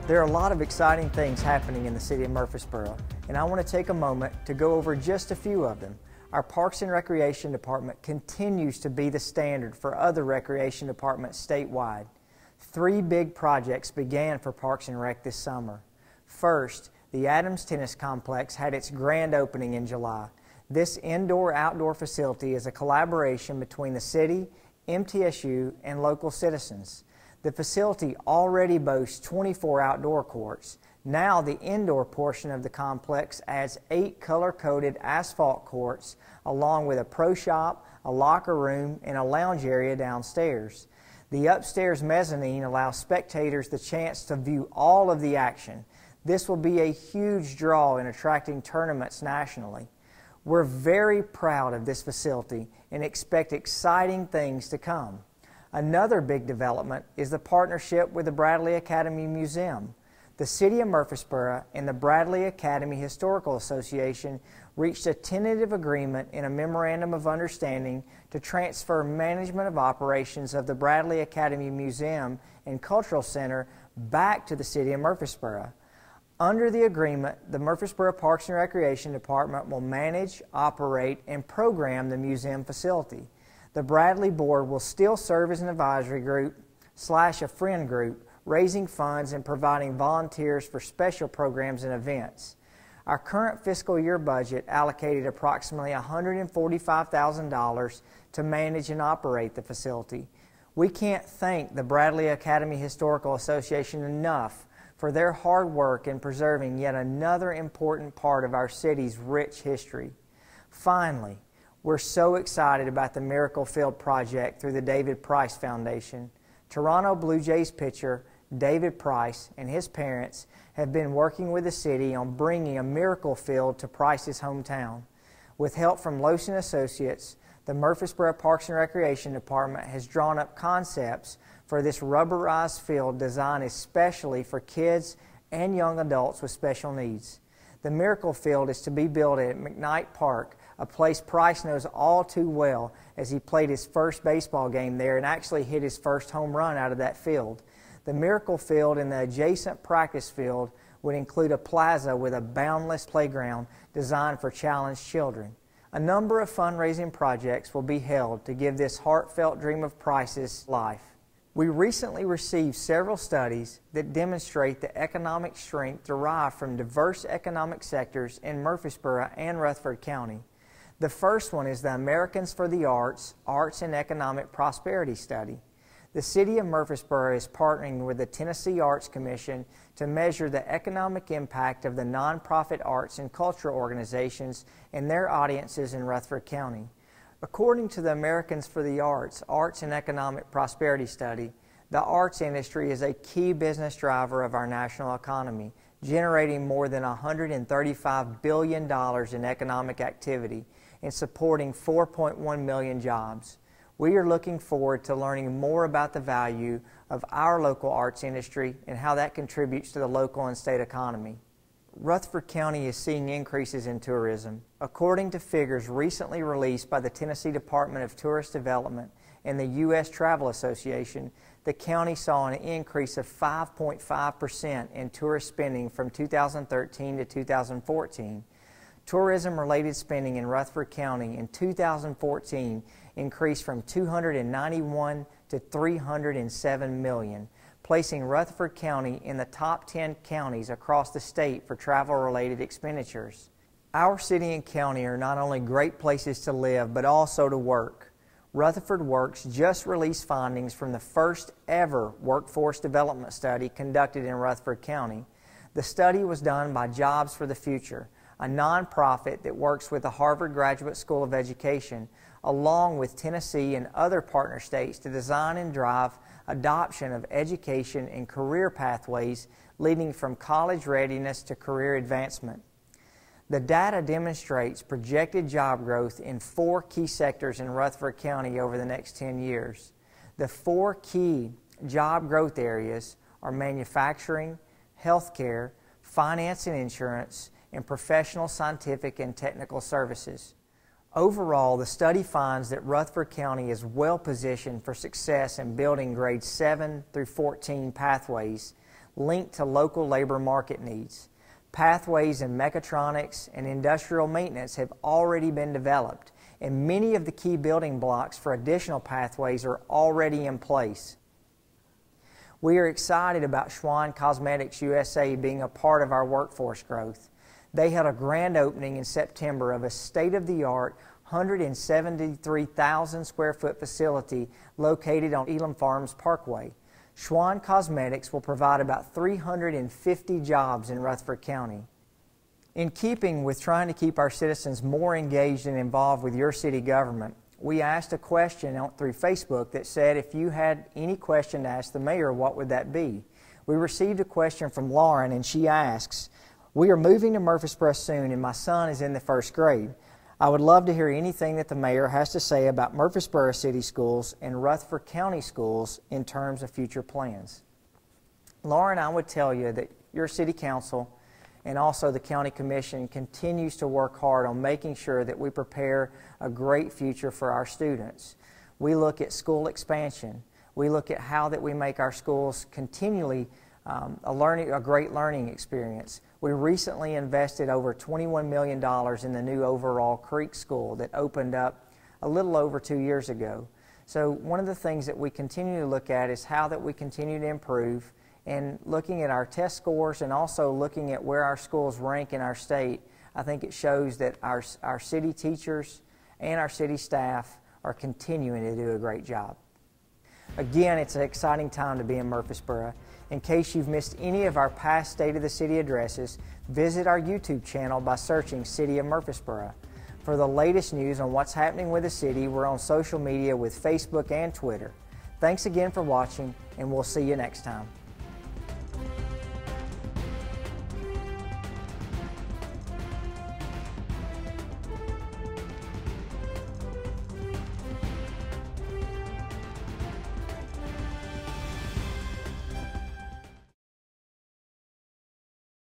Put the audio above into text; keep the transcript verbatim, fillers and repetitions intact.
There are a lot of exciting things happening in the city of Murfreesboro, and I want to take a moment to go over just a few of them. Our Parks and Recreation Department continues to be the standard for other recreation departments statewide. Three big projects began for Parks and Rec this summer. First, the Adams Tennis Complex had its grand opening in July. This indoor-outdoor facility is a collaboration between the city, M T S U, and local citizens. The facility already boasts twenty-four outdoor courts. Now the indoor portion of the complex adds eight color-coded asphalt courts along with a pro shop, a locker room, and a lounge area downstairs. The upstairs mezzanine allows spectators the chance to view all of the action. This will be a huge draw in attracting tournaments nationally. We're very proud of this facility and expect exciting things to come. Another big development is the partnership with the Bradley Academy Museum. The City of Murfreesboro and the Bradley Academy Historical Association reached a tentative agreement in a Memorandum of Understanding to transfer management of operations of the Bradley Academy Museum and Cultural Center back to the City of Murfreesboro. Under the agreement, the Murfreesboro Parks and Recreation Department will manage, operate, and program the museum facility. The Bradley Board will still serve as an advisory group slash a friend group, raising funds and providing volunteers for special programs and events. Our current fiscal year budget allocated approximately one hundred forty-five thousand dollars to manage and operate the facility. We can't thank the Bradley Academy Historical Association enough for their hard work in preserving yet another important part of our city's rich history. Finally, we're so excited about the Miracle Field project through the David Price Foundation. Toronto Blue Jays pitcher David Price and his parents have been working with the city on bringing a Miracle Field to Price's hometown. With help from Lowson Associates, the Murfreesboro Parks and Recreation Department has drawn up concepts for this rubberized field designed especially for kids and young adults with special needs. The Miracle Field is to be built at McKnight Park, a place Price knows all too well as he played his first baseball game there and actually hit his first home run out of that field. The Miracle Field and the adjacent practice field would include a plaza with a boundless playground designed for challenged children. A number of fundraising projects will be held to give this heartfelt dream of Price's life. We recently received several studies that demonstrate the economic strength derived from diverse economic sectors in Murfreesboro and Rutherford County. The first one is the Americans for the Arts, Arts and Economic Prosperity Study. The City of Murfreesboro is partnering with the Tennessee Arts Commission to measure the economic impact of the nonprofit arts and cultural organizations and their audiences in Rutherford County. According to the Americans for the Arts, Arts and Economic Prosperity Study, the arts industry is a key business driver of our national economy, generating more than one hundred thirty-five billion dollars in economic activity and supporting four point one million jobs. We are looking forward to learning more about the value of our local arts industry and how that contributes to the local and state economy. Rutherford County is seeing increases in tourism. According to figures recently released by the Tennessee Department of Tourist Development and the U S Travel Association, the county saw an increase of five point five percent in tourist spending from two thousand thirteen to two thousand fourteen. Tourism-related spending in Rutherford County in two thousand fourteen increased from two hundred ninety-one to three hundred seven million, placing Rutherford County in the top ten counties across the state for travel-related expenditures. Our city and county are not only great places to live, but also to work. Rutherford Works just released findings from the first ever workforce development study conducted in Rutherford County. The study was done by Jobs for the Future, a nonprofit that works with the Harvard Graduate School of Education, along with Tennessee and other partner states to design and drive adoption of education and career pathways leading from college readiness to career advancement. The data demonstrates projected job growth in four key sectors in Rutherford County over the next ten years. The four key job growth areas are manufacturing, healthcare, finance and insurance, and professional, scientific, and technical services. Overall, the study finds that Rutherford County is well positioned for success in building grades seven through fourteen pathways, linked to local labor market needs. Pathways in mechatronics and industrial maintenance have already been developed, and many of the key building blocks for additional pathways are already in place. We are excited about Schwan Cosmetics U S A being a part of our workforce growth. They had a grand opening in September of a state-of-the-art one hundred seventy-three thousand square foot facility located on Elam Farms Parkway. Schwan Cosmetics will provide about three hundred fifty jobs in Rutherford County. In keeping with trying to keep our citizens more engaged and involved with your city government, we asked a question out through Facebook that said if you had any question to ask the mayor, what would that be? We received a question from Lauren, and she asks, "We are moving to Murfreesboro soon and my son is in the first grade. I would love to hear anything that the mayor has to say about Murfreesboro City Schools and Rutherford County Schools in terms of future plans." Lauren, I would tell you that your city council and also the county commission continues to work hard on making sure that we prepare a great future for our students. We look at school expansion. We look at how that we make our schools continually um, a, learning, a great learning experience. We recently invested over twenty-one million dollars in the new Overall Creek School that opened up a little over two years ago. So one of the things that we continue to look at is how that we continue to improve, and looking at our test scores and also looking at where our schools rank in our state. I think it shows that our, our city teachers and our city staff are continuing to do a great job. Again, it's an exciting time to be in Murfreesboro. In case you've missed any of our past State of the City addresses, visit our YouTube channel by searching City of Murfreesboro. For the latest news on what's happening with the city, we're on social media with Facebook and Twitter. Thanks again for watching, and we'll see you next time.